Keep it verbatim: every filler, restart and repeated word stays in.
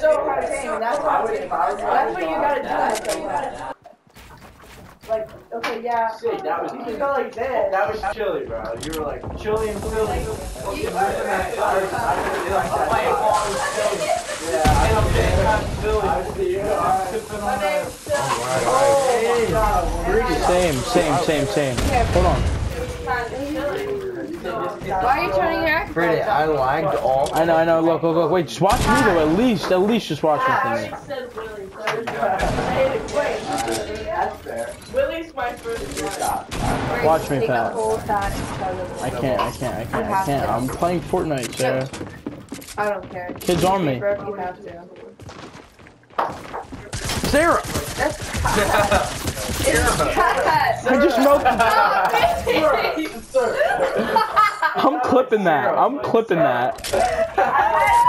so hard game. That's what, that's what you gotta do. Like, okay, yeah. Shit, that was, you can go like this. that was chilly, bro. You were like chilly and silly. Like, you, I, I, I could be like that. Playing ball and silly. Yeah, I don't think I'm silly. I see you. My name's Silly. Oh, my God. Same, same, same, same. Hold on. Why are you turning your act? Freddy, I lagged all. I know, I know. Look, look, look. Wait, just watch me though. At least, at least, just watch me. I For already me. said Willie, so I was Wait. That's fair. Willie's my first one. Watch me, Take Pat. a whole shot. I can't, I can't, I can't, I can't. I'm playing Fortnite, Sarah. I don't care. Kids on me. You have to. Sarah! That's cat. I just know. Oh, I'm clipping that. I'm clipping that.